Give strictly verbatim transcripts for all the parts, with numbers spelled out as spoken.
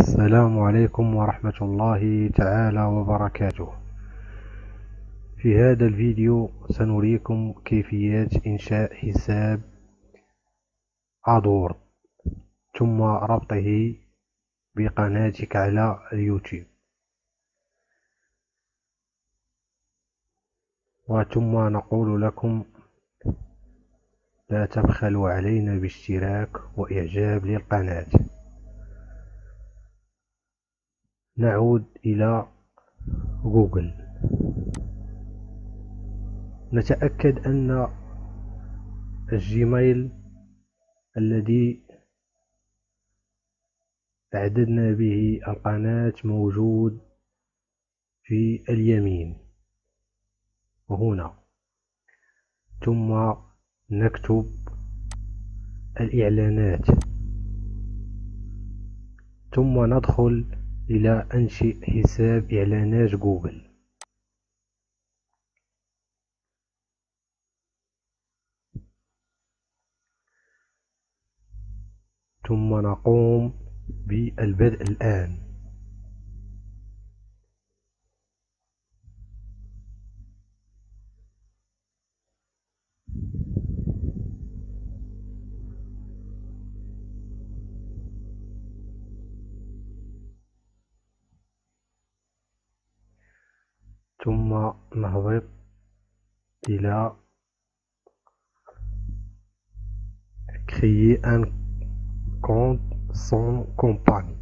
السلام عليكم ورحمة الله تعالى وبركاته. في هذا الفيديو سنريكم كيفية إنشاء حساب أدورد ثم ربطه بقناتك على اليوتيوب، وثم نقول لكم لا تبخلوا علينا باشتراك وإعجاب للقناة. نعود إلى جوجل، نتأكد أن الجيميل الذي أعددنا به القناة موجود في اليمين وهنا، ثم نكتب الإعلانات، ثم ندخل إلى أنشئ حساب إعلانات جوجل. ثم نقوم بالبدء الآن. ثم نهبط إلى créer un compte sans compagnie.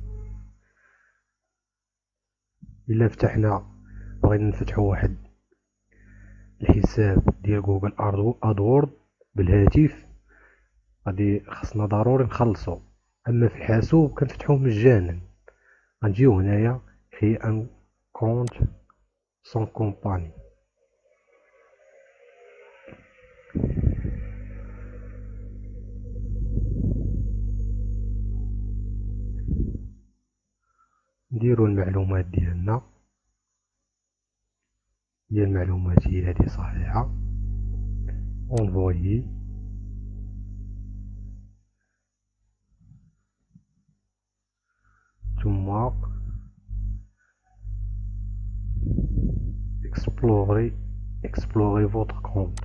إلا فتحنا بغينا نفتحو واحد الحساب ديال جوجل أدورد بالهاتف، غادي خصنا ضروري نخلصو. اما في الحاسوب كنفتحوه مجانا. غنجيو هنايا créer un compte sans compagnie. نديرو المعلومات ديالنا، ديال المعلومات هي هذه صحيحة. envoyer ثم explorer explorer votre compte.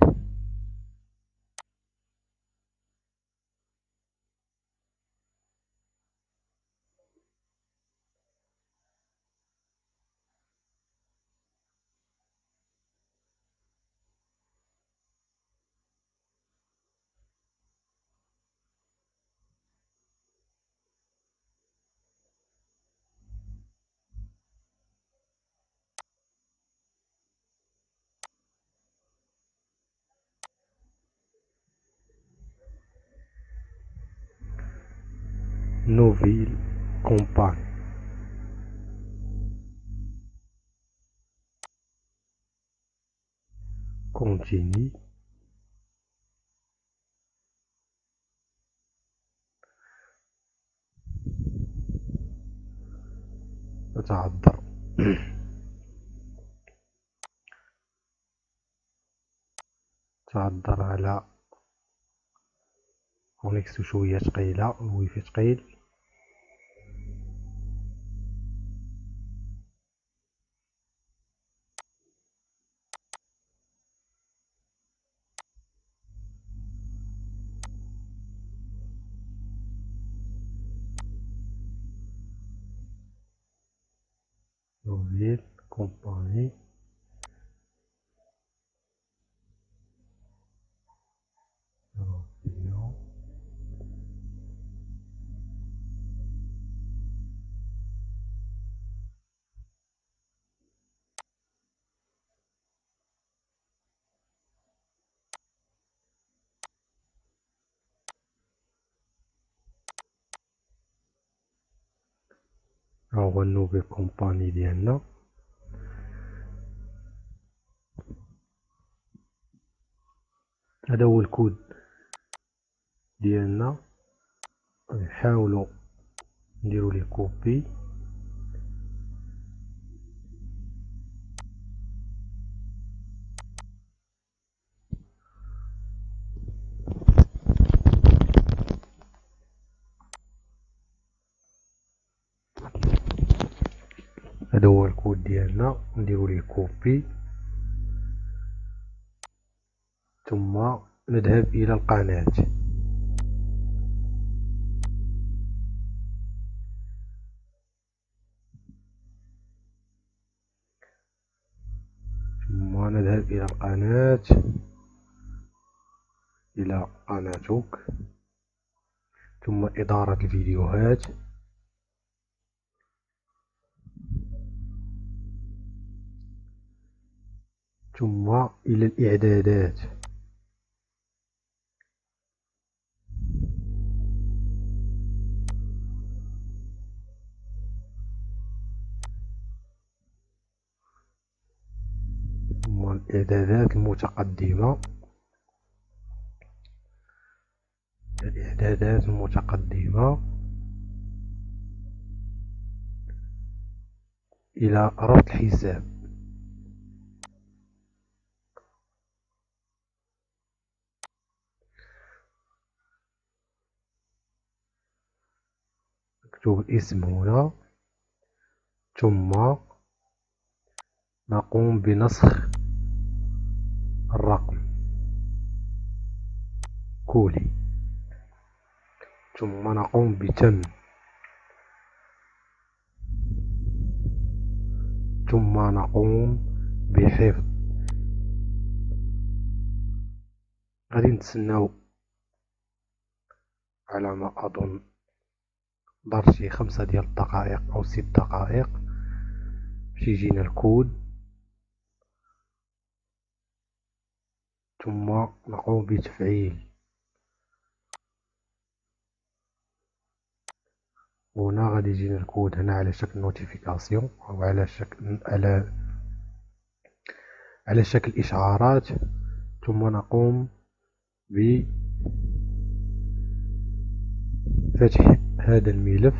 nouvelle campagne. continue. تعذر تعذر على كونيكسيو شوية ثقيلة، الويفي ثقيل. nouvelle compagnie. ها هو النوفيل كومباني ديالنا. هذا هو الكود ديالنا. نحاولوا نديرو ليه كوبي. هذا هو الكود ديالنا، نديرو ليه كوبي ثم نذهب الى القناة. ثم نذهب الى القناة، الى قناتك، ثم إدارة الفيديوهات، ثم إلى الإعدادات، ثم الإعدادات المتقدمة، الإعدادات المتقدمة إلى ربط الحساب. نكتب الاسم هنا، ثم نقوم بنسخ الرقم كولي، ثم نقوم بتم، ثم نقوم بحفظ. غادي نتسناو على ما أظن دار شي خمسة ديال الدقائق أو ست دقائق باش يجينا الكود، ثم نقوم بتفعيل. هنا غادي يجينا الكود هنا على شكل نوتيفيكاسيون أو على شكل على على شكل إشعارات، ثم نقوم بفتح هذا الملف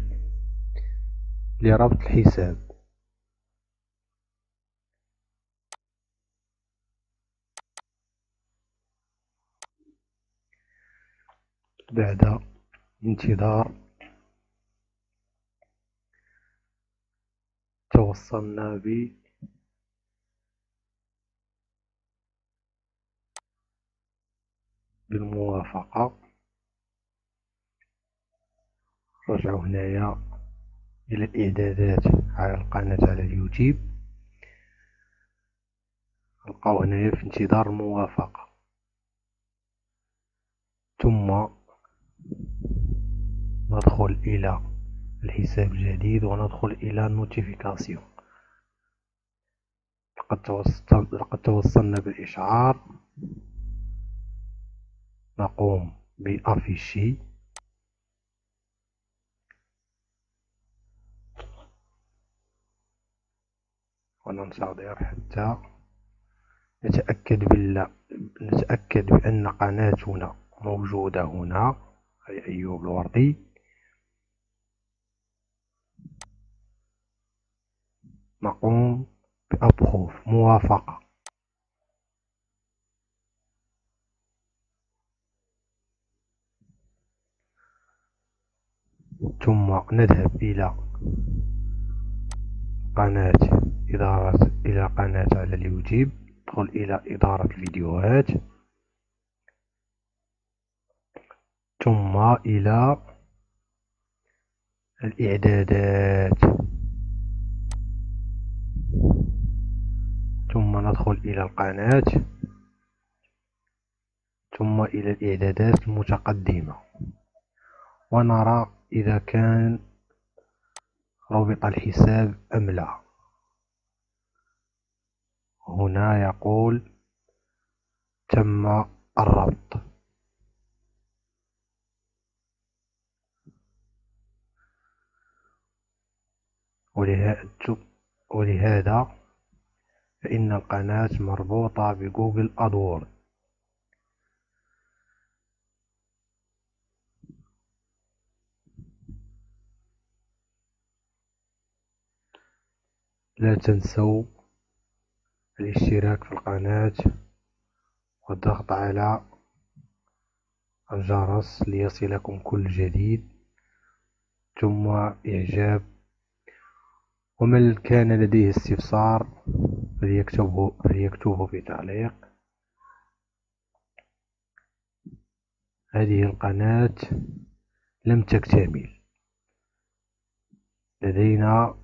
لربط الحساب. بعد انتظار توصلنا ب بالموافقة. رجعوا هنايا إلى الإعدادات على القناة على اليوتيوب، نلقاو هنايا في انتظار الموافقة، ثم ندخل إلى الحساب الجديد وندخل إلى النوتيفيكاسيون. لقد توصلنا لقد توصلنا بالإشعار، نقوم بأفيشي، وننتظر حتى نتأكد بالله نتأكد بأن قناتنا موجودة هنا، أي أيوب الوردي. نقوم بأبخوف موافقة، ثم نذهب إلى قناة إدارة إلى قناة على اليوتيوب، ندخل إلى إدارة الفيديوهات، ثم إلى الإعدادات، ثم ندخل إلى القناة، ثم إلى الإعدادات المتقدمة، ونرى إذا كان ربط الحساب أم لا. هنا يقول تم الربط. ولهذا فإن القناة مربوطة بجوجل أدورد. لا تنسوا الاشتراك في القناة والضغط على الجرس ليصلكم كل جديد، ثم إعجاب ومن كان لديه استفسار فليكتبه, فليكتبه في تعليق. هذه القناة لم تكتمل، لدينا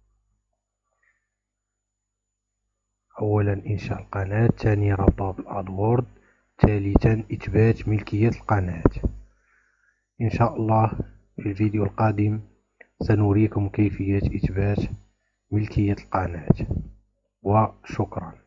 أولا إنشاء القناة، ثانيا ربطها بالأدورد، ثالثا إثبات ملكية القناة. إن شاء الله في الفيديو القادم سنريكم كيفية إثبات ملكية القناة، وشكرا.